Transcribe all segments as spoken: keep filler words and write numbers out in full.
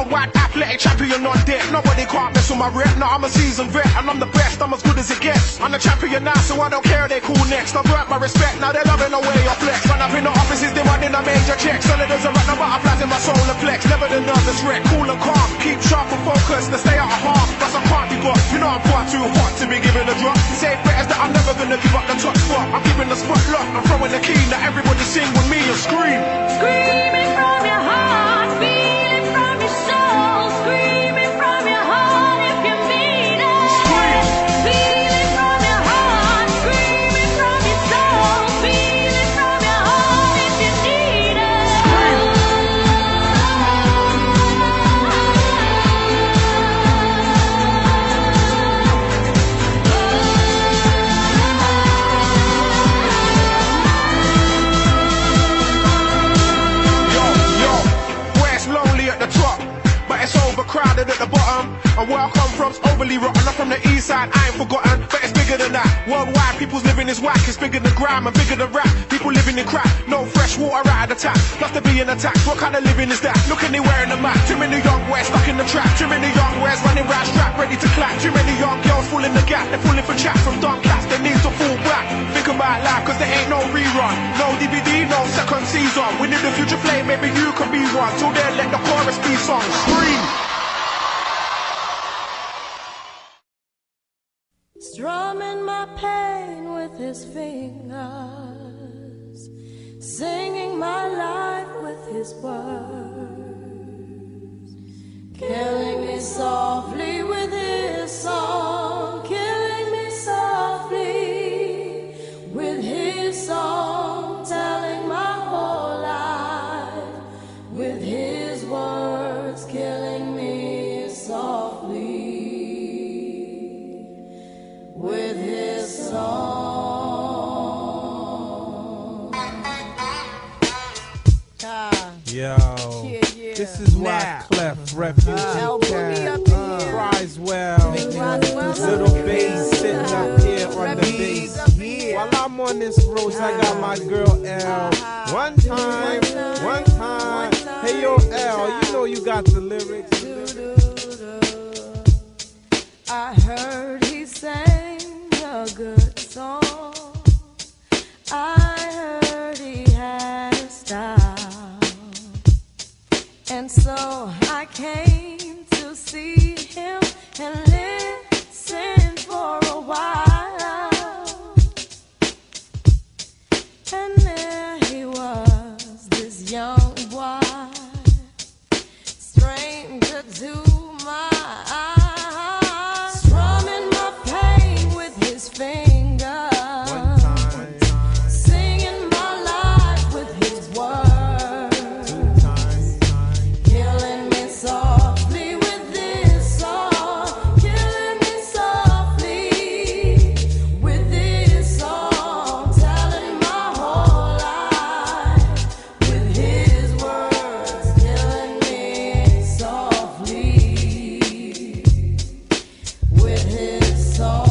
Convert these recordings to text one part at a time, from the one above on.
Worldwide athletic champion on deck. Nobody can't mess with my rep. No, I'm a seasoned vet and I'm the best. I'm as good as it gets. I'm the champion now, so I don't care. They cool next. I've earned my respect. Now they're loving the way I flex. When I'm in the offices, they wanting a major check. Senators are running butterflies in my solar flex. Never the nervous wreck. Cool and calm. Keep sharp and focused. To stay out of harm. Plus I can't be got. You know I'm far too hot to be given a drop. Safe bet is that I'm never gonna give up the top spot. I'm giving the spot lock. I'm throwing the key. Now everybody sing with me and scream. Screaming from your heart, feeling from your soul. Screaming from your heart if you mean it. Scream. Feeling from your heart, screaming from your soul. Feeling from your heart if you need it. Yo, yo, where it's lonely at the top, but it's overcrowded at the bottom. And where I come from's overly rotten. I'm from the east side, I ain't forgotten, but it's bigger than that. Worldwide, people's living is whack. It's bigger than grime and bigger than rap. People living in crap, no fresh water out of the tap. Plus to be in attack, what kind of living is that? Look at me wearing the map. Too many young boys stuck in the trap. Too many young boys running round strap, ready to clap. Too many young girls falling the gap. They're falling for chat from dumb cats. They need to fall back. Think about life, cause there ain't no rerun. No D V D, no second season. We need the future play, maybe you could be one. Till then, let the chorus be sung. Scream. Strumming my pain with his fingers, singing my life with his words, killing me softly with his song, killing me softly with his song, telling my whole life with his words, killing me softly with his song. Ah. Yo, Yeah, yeah. this is why Nah. Clef, Refugee Uh, Cat, uh, cries well, little bass sitting up here on the bass. While I'm on this road, I got my girl L. One time, one time. Hey yo L, you know you got the lyrics. I heard he sang a good song. I heard he had a style. And so I came to see him and listen for a while. And there he was, this young boy, stranger to my eyes, strumming my pain with his fingers, One time, singing my life with his words, two times, killing me softly with this song, killing me softly with this song, telling my whole life with his words, killing me softly with his song.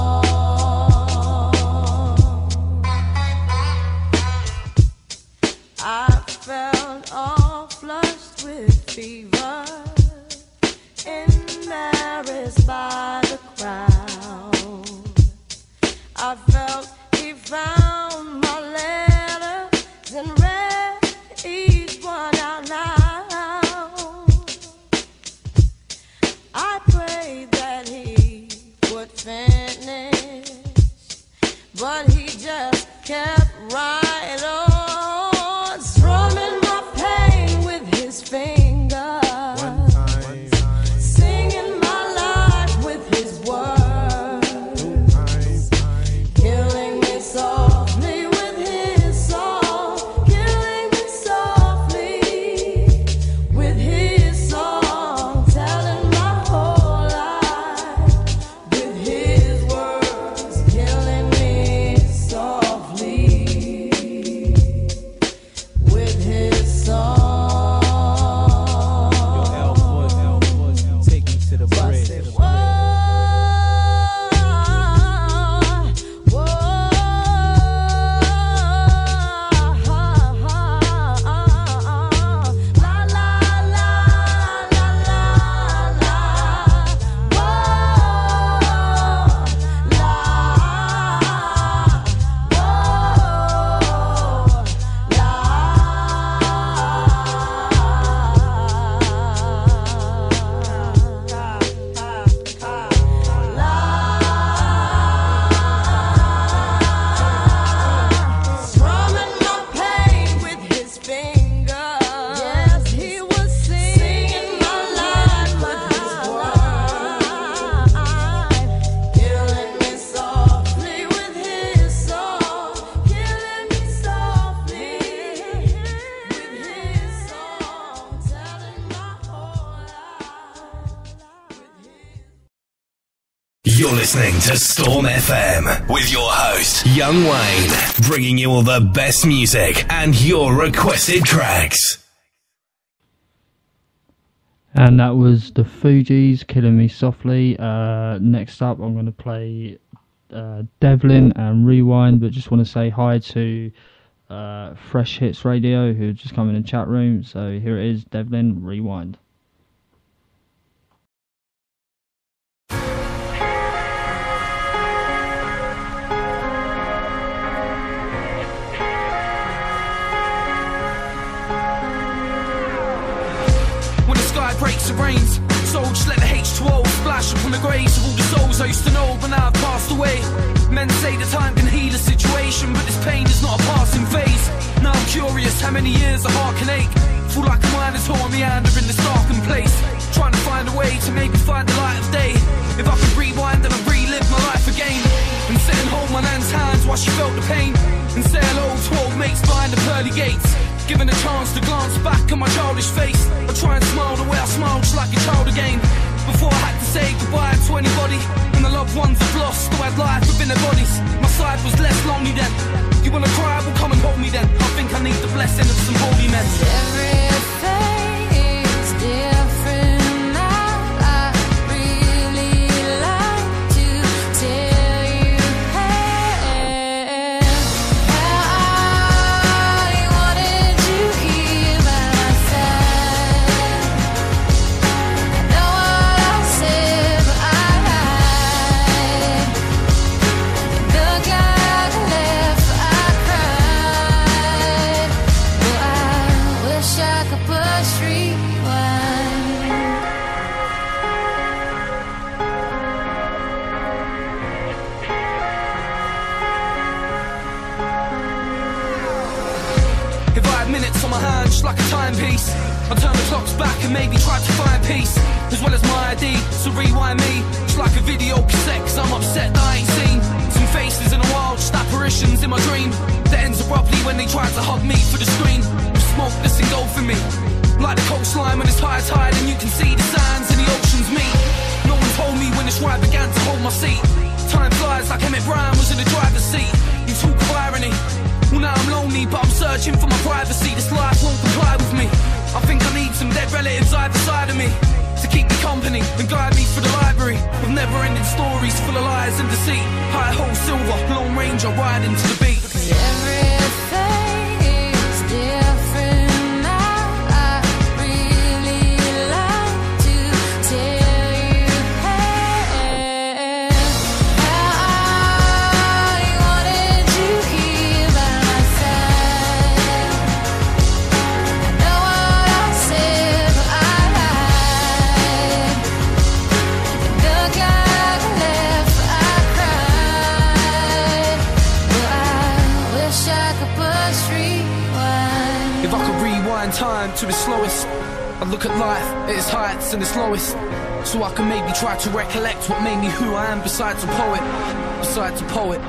I felt all flushed with fever, embarrassed by the crowd. I felt he found my letters and read each one out loud. I prayed that he would finish, but he just kept right on, strumming my pain with his fingers, one time, singing my life with his words, two times, killing me softly with his song, killing me softly with his song, telling my whole life with his words, killing me softly You're listening to Storm F M with your host, Young Wayne, bringing you all the best music and your requested tracks. And that was the Fugees, Killing Me Softly. Uh, next up, I'm going to play uh, Devlin and Rewind, but just want to say hi to uh, Fresh Hits Radio, who just come in the chat room. So here it is, Devlin, Rewind. Breaks and rains, so just let the H two O splash upon the graves of all the souls I used to know, but now I've passed away. Men say that time can heal a situation, but this pain is not a passing phase. Now I'm curious how many years a heart can ache. Feel like a mind is torn meander in this darkened place, trying to find a way to maybe find the light of day. If I could rewind, then I'd relive my life again, and sit and hold my nan's hands while she felt the pain, and say hello to old mates behind the pearly gates. Given a chance to glance back at my childish face, I try and smile the way I smiled just like a child again. Before I had to say goodbye to anybody, and the loved ones I've lost who had life within their bodies. My side was less lonely then. You wanna cry? Well, come and hold me then. I think I need the blessing of some holy men. Everything is different now. I really like to tell you hey, I wanted you here by my side. I know what I said, but I lied. Look like I left, I cried. Well, I wish I could push rewind. If I had minutes on my hand, just like a timepiece, I'd turn the clocks back and maybe try to find peace, as well as my I D, so rewind me, just like a video cassette, cause I'm upset that I ain't seen some faces in a while, just apparitions in my dream, that ends abruptly when they try to hug me for the screen, with smoke that's engulfing me, like the coastline when it's high tide and you can see the sands and the oceans meet. No one told me when this ride began to hold my seat. Time flies like Emmett Brown was in the driver's seat. You talk of irony. Well, now I'm lonely, but I'm searching for my privacy. This life won't comply with me. I think I need some dead relatives either side of me to keep me company and guide me through the library with never-ending stories full of lies and deceit. High hole silver, Lone Ranger riding to the beat. Everything is different now. I really like to tell you hey, I wanted you here by my side. I know what I said, but I lied. Look like I left, I cried. Well, I wish I could push rewind. If I could rewind time to its slowest, I'd look at life at its heights and its lowest, so I can maybe try to recollect what made me who I am besides a poet, besides a poet.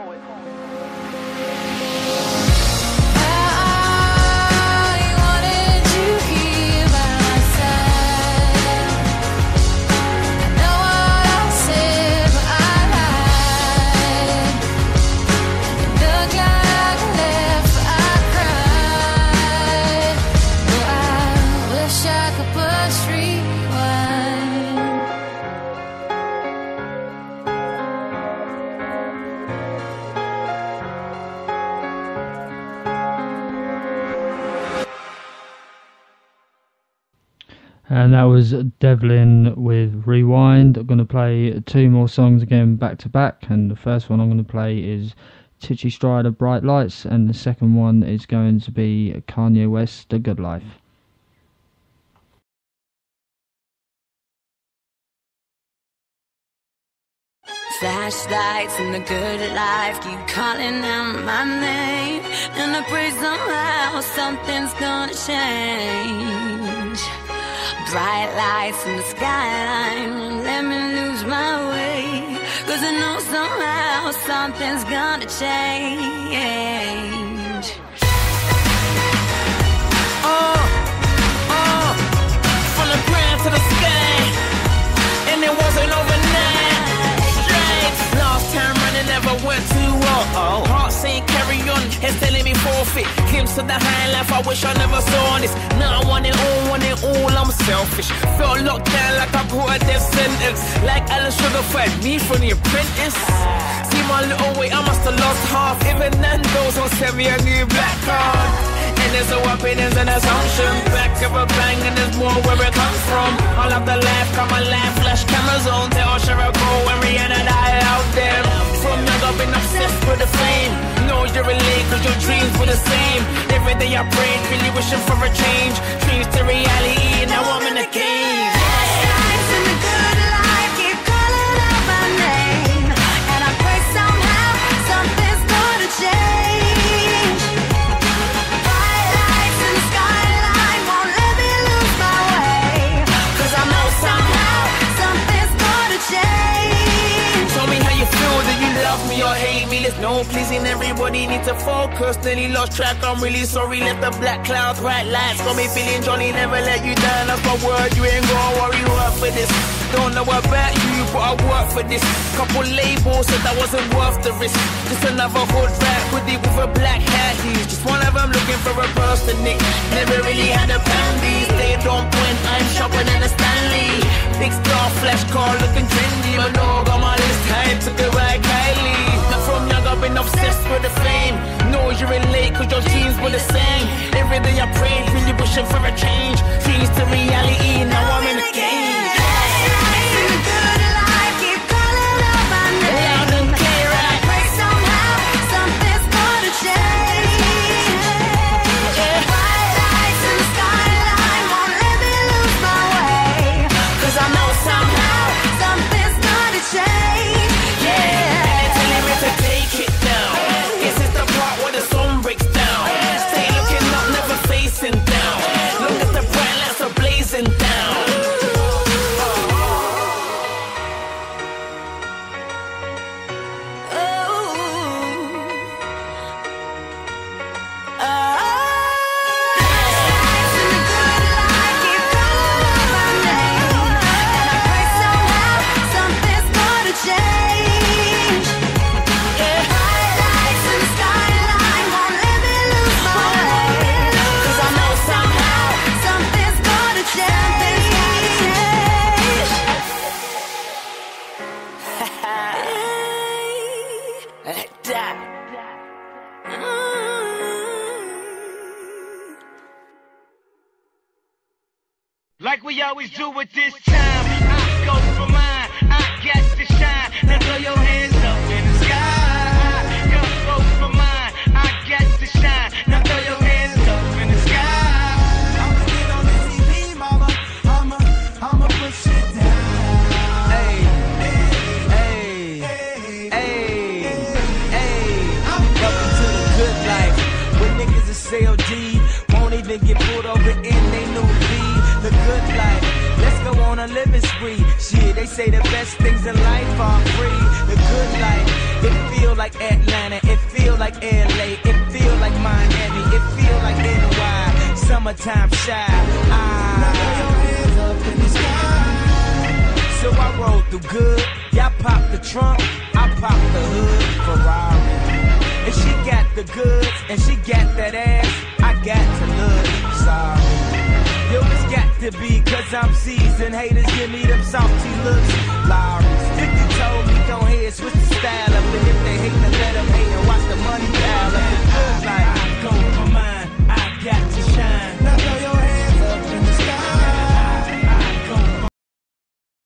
I wanted you here by my side. I know what I said, but I lied. Look like I left, I cried. Well, I wish I could push rewind. And that was Devlin with Rewind. I'm going to play two more songs again back to back, and the first one I'm going to play is Titchy Strider, Bright Lights, and the second one is going to be Kanye West, The Good Life. Flashlights and the good life keep calling out my name, and I pray somehow something's gonna change. Bright lights in the skyline won't let me lose my way, 'cause I know somehow something's gonna change. Uh, uh, from the ground to the sky, and it wasn't overnight. fit. Glimpse of the high life, I wish I never saw this. Now I want it all, want it all, I'm selfish. Felt locked down like I brought a death sentence. Like Alan Sugar fed me from The Apprentice. See my little way, I must have lost half. Even Nando's will send me a new black card. And there's no opinions and assumptions. Back of a bang and there's more where it comes from. All of the life, come alive, flash cameras on. Tell Cheryl go and Rihanna die out there. From young I've been obsessed with the fame. Know you're relate cause your dreams were the same. Every day I prayed, really wishing for a change. Dreams to reality, now I'm in the game. Me or hate me, there's no pleasing everybody, need to focus. Nearly lost track, I'm really sorry. Left the black clouds, bright lights, got me feeling jolly, never let you down. That's my word, you ain't gonna worry, work for this. Don't know about you, but I work for this. Couple labels said that wasn't worth the risk. Just another hood rap hoodie with a black hat. He's just one of them looking for a person, Nick. Never really had a plan B. Stay on point, I'm sharper than a Stanley. Big star, flash car, looking trendy. But no, got my list high, took it right, Kylie. From young I've been obsessed with the fame. Know you relate cause your dreams were the same. Every day I prayed, really wishing for a change. Dreams to reality, now I'm in the game. Like we always do at this time, I go for mine, I get to shine. Now throw your hands up in the sky. Go, go for mine, I get to shine. Now throw your hands up in the sky. I'ma get on the T V, mama. I'ma, I'ma push it down. Hey, hey, hey, hey, hey. Welcome to the good life, where niggas is C L D, won't even get pulled over in they new V. The good life, let's go on a living spree. Shit, they say the best things in life are free. The good life, it feel like Atlanta, it feel like L A, it feel like Miami, it feel like N Y. Summertime shy. Ah. So I roll through good, y'all pop the trunk, I pop the hood, Ferrari. And she got the goods, and she got that ass, I got to look sorry. Yo, it's got to be cause I'm seasoned. Haters give me them salty looks. Lowry's fifty told me don't head, switch the style up. And if they hate, then let them hate and watch the money pile up. The good life, I go for mine, I got to shine. Now